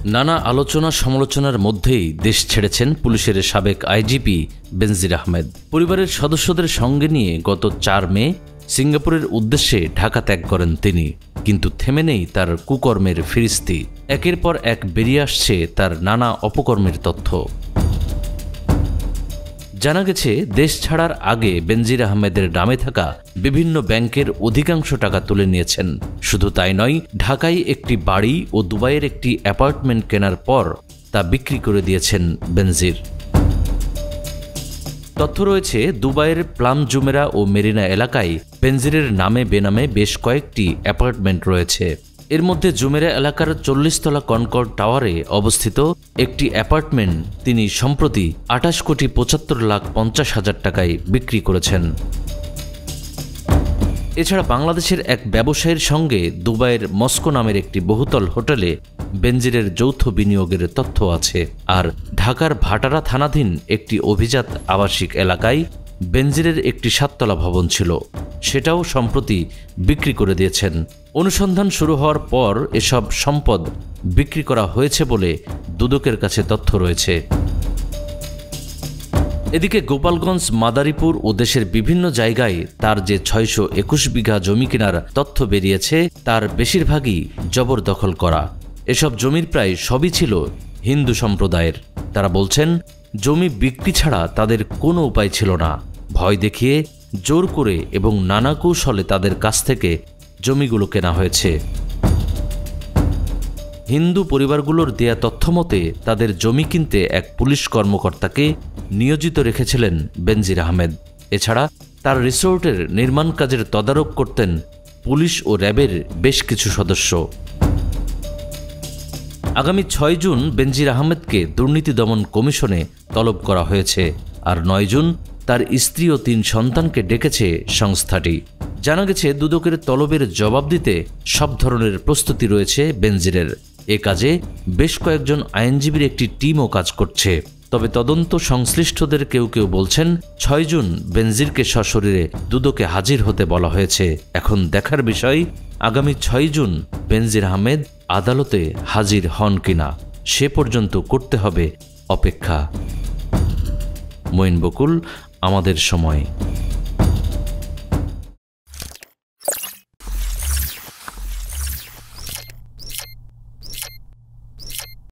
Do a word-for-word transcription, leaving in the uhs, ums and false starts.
নানা আলোচনা সমালোচনার মধ্যেই দেশ ছেড়েছেন পুলিশের সাবেক আইজিপি বেনজির আহমেদ। পরিবারের সদস্যদের সঙ্গে নিয়ে গত চার মে সিঙ্গাপুরের উদ্দেশ্যে ঢাকা ত্যাগ করেন তিনি। কিন্তু থেমে নেই তার কুকর্মের ফিরিস্তি। একের পর এক বেরিয়ে আসছে তার নানা অপকর্মের তথ্য। জানা গেছে, দেশ ছাড়ার আগে বেনজির আহমেদের নামে থাকা বিভিন্ন ব্যাংকের অধিকাংশ টাকা তুলে নিয়েছেন। শুধু তাই নয়, ঢাকায় একটি বাড়ি ও দুবাইয়ের একটি অ্যাপার্টমেন্ট কেনার পর তা বিক্রি করে দিয়েছেন বেনজির। তথ্য রয়েছে, দুবাইয়ের প্লাম জুমেরা ও মেরিনা এলাকায় বেনজিরের নামে বেনামে বেশ কয়েকটি অ্যাপার্টমেন্ট রয়েছে। এর মধ্যে জুমেরা এলাকার চল্লিশ তলা কনকর্ড টাওয়ারে অবস্থিত একটি অ্যাপার্টমেন্ট তিনি সম্প্রতি আটাশ কোটি পঁচাত্তর লাখ পঞ্চাশ হাজার টাকায় বিক্রি করেছেন। এছাড়া বাংলাদেশের এক ব্যবসায়ীর সঙ্গে দুবাইয়ের মস্কো নামের একটি বহুতল হোটেলে বেনজিরের যৌথ বিনিয়োগের তথ্য আছে। আর ঢাকার ভাটারা থানাধীন একটি অভিজাত আবাসিক এলাকায় বেনজিরের একটি সাততলা ভবন ছিল, সেটাও সম্প্রতি বিক্রি করে দিয়েছেন। অনুসন্ধান শুরু হওয়ার পর এসব সম্পদ বিক্রি করা হয়েছে বলে দুদকের কাছে তথ্য রয়েছে। এদিকে গোপালগঞ্জ, মাদারীপুর ও দেশের বিভিন্ন জায়গায় তার যে ছয়শো একুশ বিঘা জমি কেনার তথ্য বেরিয়েছে, তার বেশিরভাগই জবরদখল করা। এসব জমির প্রায় সবই ছিল হিন্দু সম্প্রদায়ের। তারা বলছেন, জমি বিক্রি ছাড়া তাদের কোনো উপায় ছিল না। ভয় দেখিয়ে, জোর করে এবং নানা কৌশলে তাদের কাছ থেকে জমিগুলো কেনা হয়েছে। হিন্দু পরিবারগুলোর দেয়া তথ্য মতে তাদের জমি কিনতে এক পুলিশ কর্মকর্তাকে নিয়োজিত রেখেছিলেন বেনজির আহমেদ। এছাড়া তার রিসোর্টের নির্মাণ কাজের তদারক করতেন পুলিশ ও র্যাবের বেশ কিছু সদস্য। আগামী ছয় জুন বেনজির আহমেদকে দুর্নীতি দমন কমিশনে তলব করা হয়েছে। আর নয় জুন তার স্ত্রী ও তিন সন্তানকে ডেকেছে সংস্থাটি। জানা গেছে, দুদকের তলবের জবাব দিতে সব ধরনের প্রস্তুতি রয়েছে বেনজিরের। এ কাজে বেশ কয়েকজন আইনজীবীর একটি টিমও কাজ করছে। তবে তদন্ত সংশ্লিষ্টদের কেউ কেউ বলছেন, ছয় জুন বেনজিরকে সশরীরে দুদকে হাজির হতে বলা হয়েছে। এখন দেখার বিষয়, আগামী ছয় জুন বেনজির আহমেদ আদালতে হাজির হন কিনা। সে পর্যন্ত করতে হবে অপেক্ষা। মঈন বকুল, আমাদের সময়।